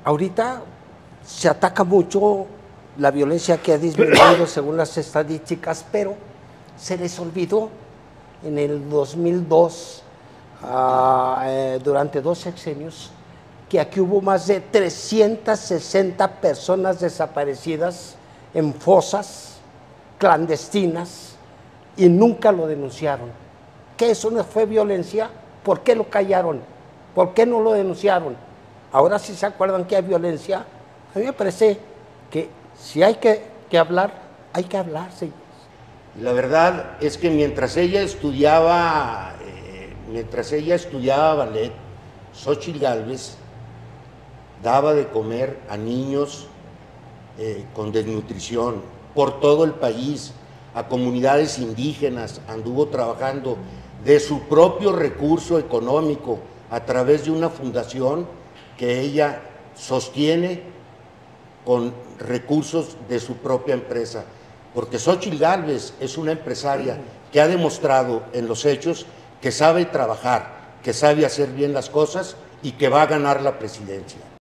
ahorita se ataca mucho la violencia que ha disminuido según las estadísticas, pero se les olvidó en el 2002, durante 2 sexenios, que aquí hubo más de 360 personas desaparecidas en fosas clandestinas y nunca lo denunciaron. ¿Qué eso no fue violencia? ¿Por qué lo callaron? ¿Por qué no lo denunciaron? Ahora sí se acuerdan que hay violencia. A mí me parece que si hay que hablar, hay que hablar, sí. La verdad es que mientras ella estudiaba ballet, Xóchitl Gálvez daba de comer a niños con desnutrición por todo el país, a comunidades indígenas, anduvo trabajando de su propio recurso económico a través de una fundación que ella sostiene con recursos de su propia empresa, porque Xóchitl Gálvez es una empresaria que ha demostrado en los hechos que sabe trabajar, que sabe hacer bien las cosas y que va a ganar la presidencia.